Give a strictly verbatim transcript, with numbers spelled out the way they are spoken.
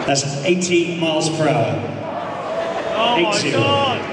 That's eighty miles per hour. Oh my eighty. God!